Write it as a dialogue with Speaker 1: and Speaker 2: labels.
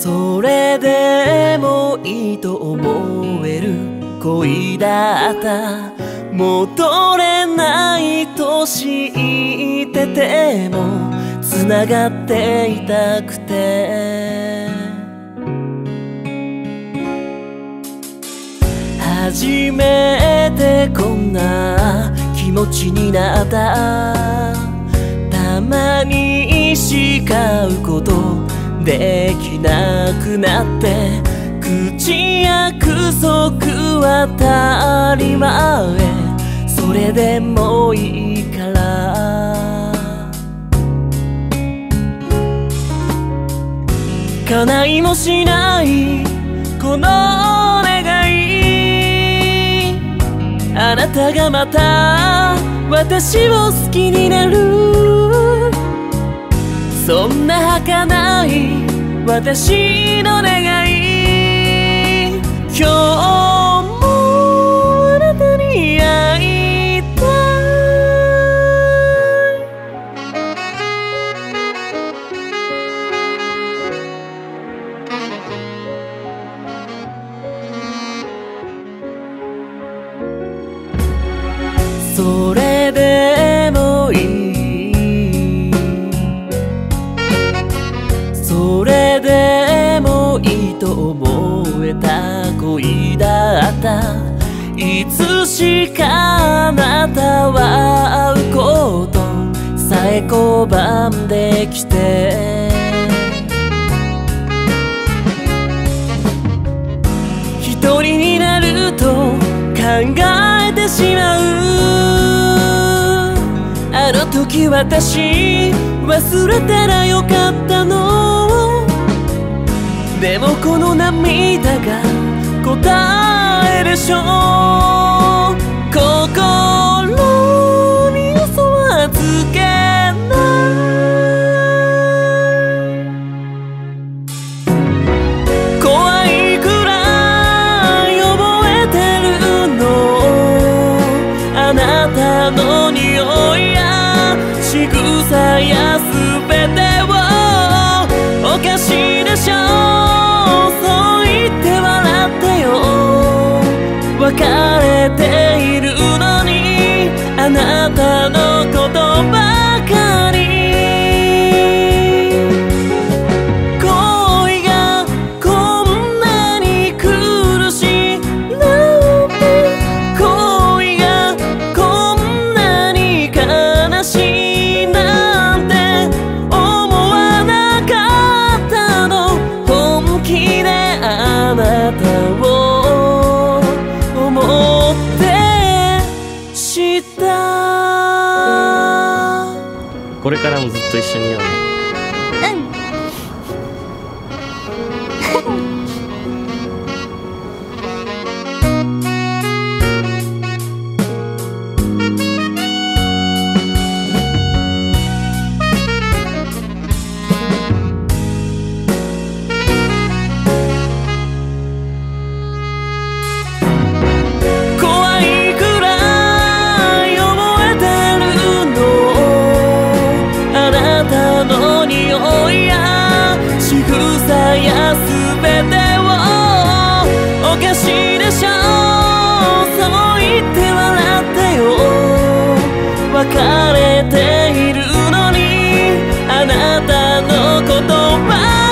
Speaker 1: それでもいいと思える恋だった。戻れないと知ってても繋がっていたくて、初めてこんな気持ちになった。たまに誓うことできなくなって、口約束は当たり前、それでもいいから叶いもしないこの願い、あなたがまた私を好きになる、そんな儚い私の願い、今日もあなたに会いたい。それでもいい、それでもいいと思えた恋だった。いつしかあなたは会うことさえ拒んできて、一人になると考えてしまう。あの時私忘れたらよかったの。でもこの涙が答えでしょう。心に嘘はつけない。怖いくらい覚えてるの、あなたの匂いや仕草や全てを。おかしいでしょ、そう言って笑ってよ。別れているのにあなたのことばかり。恋がこんなに苦しいなんて、恋がこんなに悲しいなんて思わなかったの。本気であなたを思ってした。
Speaker 2: これからもずっと一緒にいようね。
Speaker 1: 怖いくらい覚えてるの、あなたの匂いや仕草や全てを。おかしいでしょ、そう言って笑ってよ。別れているのにあなたの言葉